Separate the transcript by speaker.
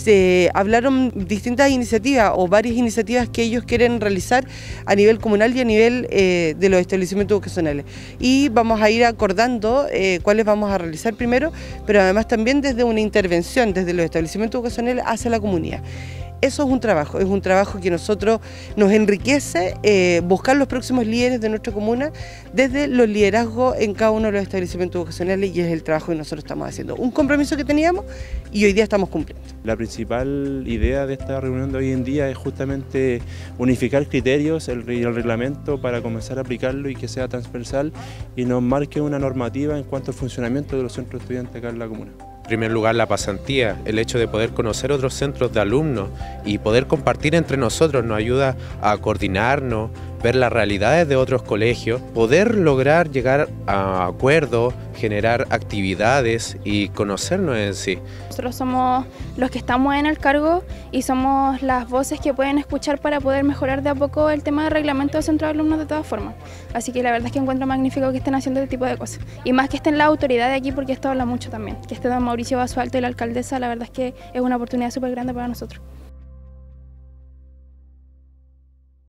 Speaker 1: Se hablaron distintas iniciativas o varias iniciativas que ellos quieren realizar a nivel comunal y a nivel de los establecimientos educacionales. Y vamos a ir acordando cuáles vamos a realizar primero, pero además también desde una intervención desde los establecimientos educacionales hacia la comunidad. Eso es un trabajo que nosotros nos enriquece, buscar los próximos líderes de nuestra comuna desde los liderazgos en cada uno de los establecimientos educacionales, y es el trabajo que nosotros estamos haciendo. Un compromiso que teníamos y hoy día estamos cumpliendo.
Speaker 2: La principal idea de esta reunión de hoy en día es justamente unificar criterios y el reglamento para comenzar a aplicarlo y que sea transversal y nos marque una normativa en cuanto al funcionamiento de los centros de estudiantes acá en la comuna.
Speaker 3: En primer lugar, la pasantía, el hecho de poder conocer otros centros de alumnos y poder compartir entre nosotros nos ayuda a coordinarnos, ver las realidades de otros colegios, poder lograr llegar a acuerdos, generar actividades y conocernos en sí.
Speaker 4: Nosotros somos los que estamos en el cargo y somos las voces que pueden escuchar para poder mejorar de a poco el tema de reglamento de centros de alumnos de todas formas. Así que la verdad es que encuentro magnífico que estén haciendo este tipo de cosas. Y más que estén las autoridades aquí, porque esto habla mucho también. Que esté don Mauricio Basualto y la alcaldesa, la verdad es que es una oportunidad súper grande para nosotros.